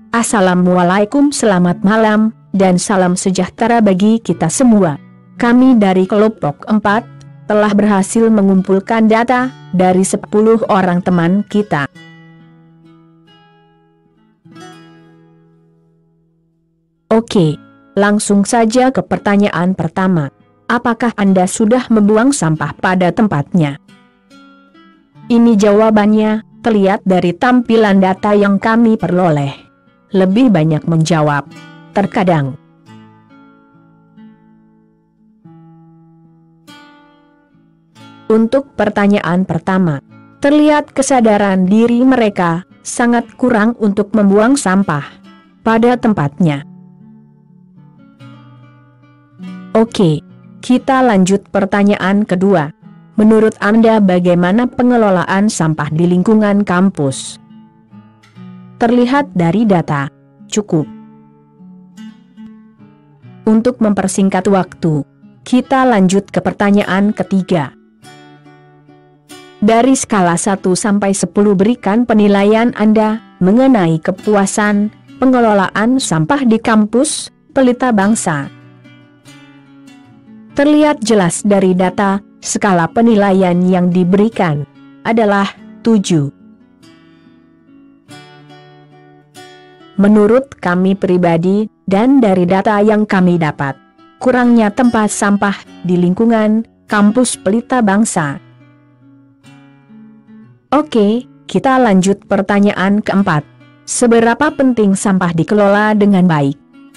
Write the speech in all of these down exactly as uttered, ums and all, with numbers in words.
Assalamualaikum, selamat malam, dan salam sejahtera bagi kita semua. Kami dari kelompok empat, telah berhasil mengumpulkan data dari sepuluh orang teman kita. Oke, langsung saja ke pertanyaan pertama. Apakah Anda sudah membuang sampah pada tempatnya? Ini jawabannya, terlihat dari tampilan data yang kami peroleh. Lebih banyak menjawab, terkadang. Untuk pertanyaan pertama, terlihat kesadaran diri mereka sangat kurang untuk membuang sampah pada tempatnya. Oke, kita lanjut pertanyaan kedua. Menurut Anda bagaimana pengelolaan sampah di lingkungan kampus? Terlihat dari data, cukup. Untuk mempersingkat waktu, kita lanjut ke pertanyaan ketiga. Dari skala satu sampai sepuluh berikan penilaian Anda mengenai kepuasan pengelolaan sampah di kampus Pelita Bangsa. Terlihat jelas dari data, skala penilaian yang diberikan adalah tujuh. Menurut kami pribadi, dan dari data yang kami dapat, kurangnya tempat sampah di lingkungan kampus Pelita Bangsa. Oke, kita lanjut pertanyaan keempat. Seberapa penting sampah dikelola dengan baik?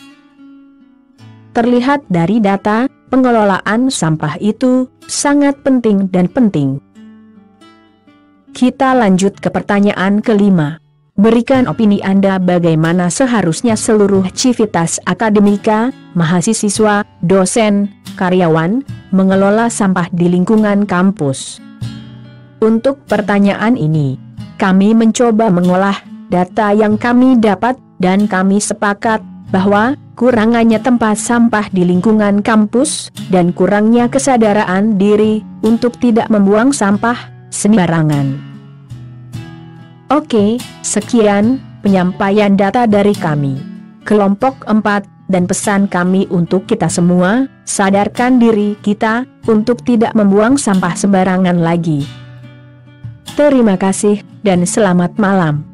Terlihat dari data, pengelolaan sampah itu sangat penting dan penting. Kita lanjut ke pertanyaan kelima. Berikan opini Anda bagaimana seharusnya seluruh civitas akademika, mahasiswa, dosen, karyawan, mengelola sampah di lingkungan kampus. Untuk pertanyaan ini, kami mencoba mengolah data yang kami dapat dan kami sepakat bahwa kurangannya tempat sampah di lingkungan kampus dan kurangnya kesadaran diri untuk tidak membuang sampah sembarangan. Oke, sekian penyampaian data dari kami. Kelompok empat dan pesan kami untuk kita semua, sadarkan diri kita untuk tidak membuang sampah sembarangan lagi. Terima kasih dan selamat malam.